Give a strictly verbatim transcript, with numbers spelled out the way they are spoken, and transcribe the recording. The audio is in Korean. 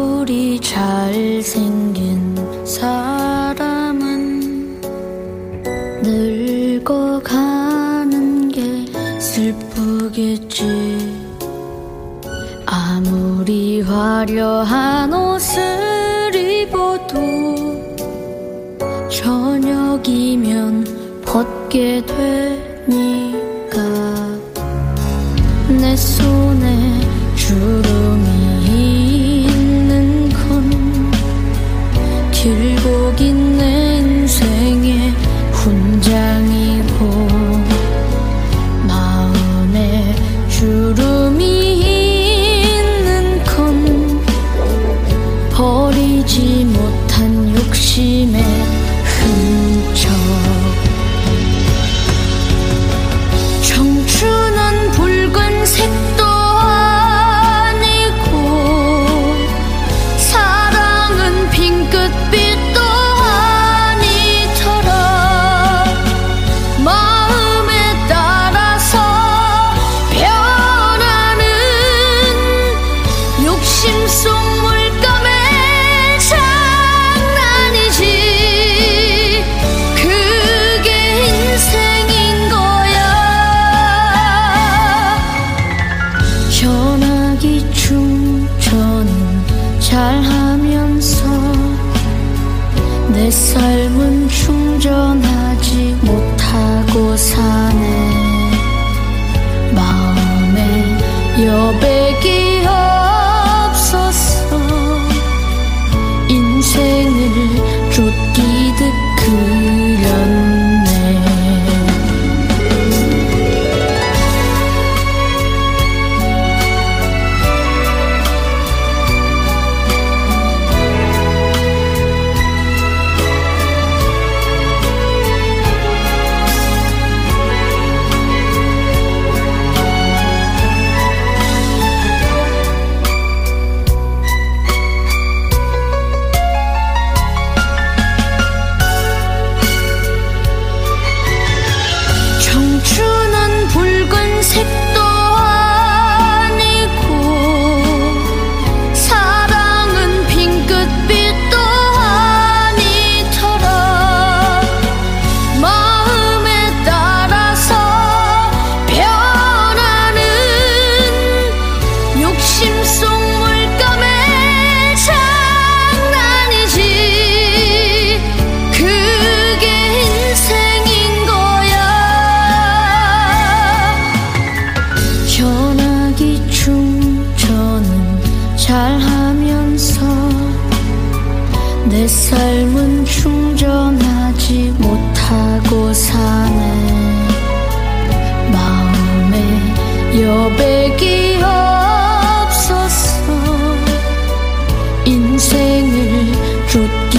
아무리 잘생긴 사람은 늙어가는 게 슬프겠지. 아무리 화려한 옷을 입어도 저녁이면 벗게 되니까. 내 손에 주름이 있는 건 길고 긴 내 인생의 훈장이고, 마음에 주름이 있는 건 버리지 못한 욕심의 흔적. 청춘은 붉은색도 아니고 사랑은 핑크빛도 아니더라. 마음에 따라서 변하는 욕심 속 물감의 장난이지. 그게 인생인 거야. 전화기 충전은 잘하면서 내 삶은 충전하지 못하고 사네. 마음에 여백이 없어서 인생을 쫓기듯 그렸네. 청춘은 붉은색도 아니고 사랑은 핑크빛도 아니더라. 마음에 따라서 변하는 욕심 속 물감의 장난이지. 그게 인생인 거야. 전화기 충전은 잘하면서 내 삶은 충전하지 못하고 사네. 마음에 여백이 없어서 인생을 쫓기